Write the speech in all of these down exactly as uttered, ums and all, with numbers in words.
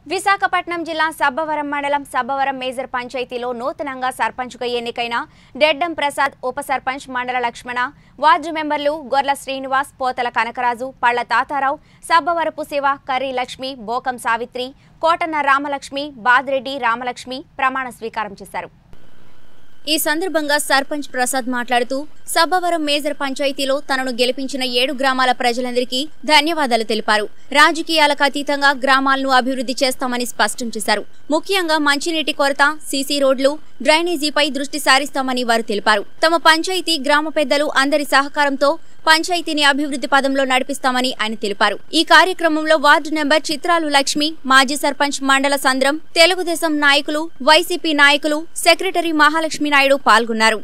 విశాఖపట్నం జిల్లా సబ్బవరం మండలం సబ్బవరం మేజర్ పంచాయతీలో నూతనంగా సర్పంచ్గా ఎన్నికైన డెడ్డం ప్రసాద్, ఉప సర్పంచ్ మండల లక్ష్మణ, వార్డు మెంబర్లు గొర్ల శ్రీనివాస్, పోతల కనకరాజు, పళ్ల తాతారావు, సబ్బవరపు శివ, కర్రీ లక్ష్మి, బోకం సావిత్రి, కోటన్న రామలక్ష్మి, బాదిరెడ్డి రామలక్ష్మి ప్రమాణ స్వీకారం చేశారు। ఈ సందర్భంగా సర్పంచ్ ప్రసాద్ మాట్లాడుతూ సబ్బవరం మేజర్ పంచాయతీలో తనను గెలిపించిన ఏడు గ్రామాల ప్రజలందరికీ ధన్యవాదాలు తెలిపారు। రాజకీయాలకు అతీతంగా గ్రామాలను అభివృద్ధి చేస్తామని స్పష్టం చేశారు। ముఖ్యంగా మంచినీటి కొరత, సీసీ రోడ్లు, డ్రైనేజీపై దృష్టి సారిస్తామని వారు తెలిపారు। తమ పంచాయతీ గ్రామ పెద్దలు అందరి సహకారంతో పంచాయతీని అభివృద్ధి పదంలో నడిపిస్తామని ఆయన తెలిపారు। ఈ కార్యక్రమంలో వార్డు నెంబర్ చిత్రాలు లక్ష్మి, మాజీ సర్పంచ్ మండల సంద్రం, తెలుగుదేశం నాయకులు, వైసీపీ నాయకులు, సెక్రటరీ మహాలక్ష్మి నాయుడు పాల్గొన్నారు।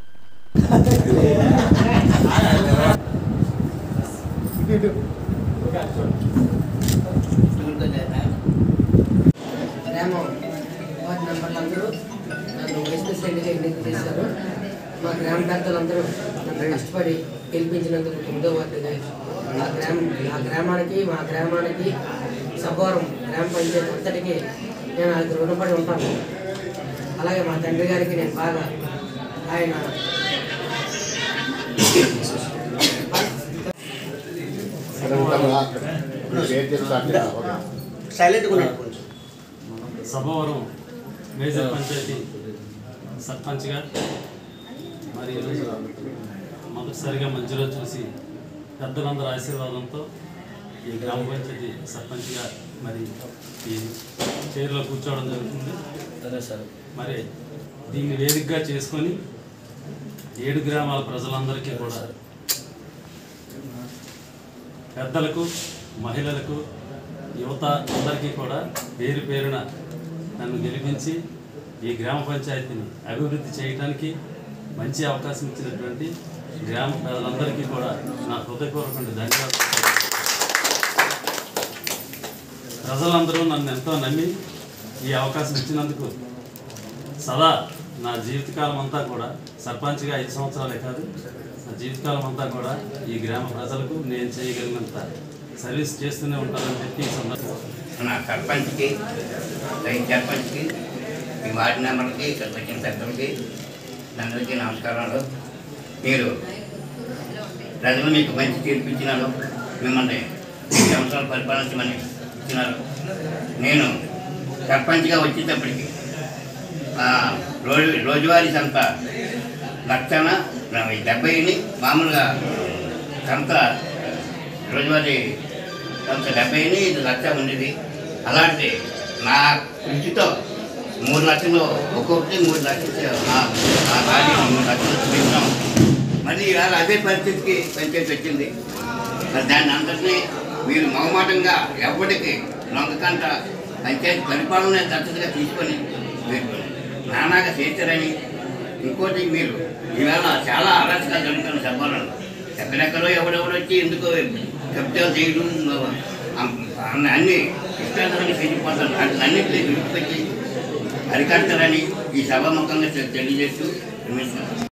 మా గ్రామ పెద్దలందరూ కష్టపడి గెలిపించినందుకు తొమ్మిదో వార్డుగా ఆ గ్రామం ఆ గ్రామానికి మా గ్రామానికి సబ్బవరం గ్రామ పంచాయతీ అంతటికి నేను అది రుణపడి ఉంటాను। అలాగే మా తండ్రి గారికి నేను బాగా ఆయన సబ్బవరం మేజర్ పంచాయతీ సర్పంచ్గా మరి ఈరోజు మొదటిసారిగా మంచిలో చూసి పెద్దలందరి ఆశీర్వాదంతో ఈ గ్రామ పంచాయతీ సర్పంచ్గా మరి ఈ చైర్లో కూర్చోవడం జరుగుతుంది। మరి దీన్ని వేదికగా చేసుకొని ఏడు గ్రామాల ప్రజలందరికీ కూడా పెద్దలకు, మహిళలకు, యువత అందరికీ కూడా పేరు పేరున నన్ను గెలిపించి ఈ గ్రామ పంచాయతీని అభివృద్ధి చేయడానికి మంచి అవకాశం ఇచ్చినటువంటి గ్రామ ప్రజలందరికీ కూడా నా హృదయపూర్వకంగా ధన్యవాదాలు। ప్రజలందరూ నన్ను ఎంతో నమ్మి ఈ అవకాశం ఇచ్చినందుకు సదా నా జీవితకాలం అంతా కూడా సర్పంచ్గా ఐదు సంవత్సరాలే కాదు, నా జీవితకాలం అంతా కూడా ఈ గ్రామ ప్రజలకు నేను చేయగలిగినంత సర్వీస్ చేస్తూనే ఉంటానని చెప్పి ఈ సందర్భంగా నా సర్పంచ్కి, రైతు సర్పంచ్కి, ఈ వార్డు మెంబర్కి, ఇక్కడ వచ్చిన పెద్దలకి అందరికీ నమస్కారాలు। మీరు ప్రజలు మీకు మంచి తీర్పు ఇచ్చినారు, మిమ్మల్ని సంవత్సరాలు పరిపాలించమని ఇచ్చినారు। నేను సర్పంచ్గా వచ్చేటప్పటికి రోజు రోజువారీ సంత లక్షణ డెబ్బైని మామూలుగా సంత రోజువారీ సంత డెబ్బైని ఇది లక్ష ఉండేది। అలాంటి నా కృషితో మూడు లక్షలు ఒక్కొక్కటి మూడు లక్షలు నా భార్య మూడు లక్షలు చూపించాం। మరి ఇవాళ అదే పరిస్థితికి పంచాయతీ వచ్చింది। మరి దాన్ని అందరినీ మీరు మొహమాటంగా ఎప్పటికీ లొంగకంట పంచాయతీ పరిపాలన దత్తతగా తీసుకొని మీరు నానాగా చేశారని, ఇంకోటి మీరు ఇవాళ చాలా అరాచకాలు జరుగుతున్న సభలో ఎక్కడెక్కడో ఎవడెవడో వచ్చి ఎందుకో కబ్జాలు చేయడం అన్ని ఇష్టాన్ని చేసిపోతారు, అన్నింటినీ విడిచిపెట్టి అరికడతారని ఈ సభాముఖంగా తెలియజేస్తూ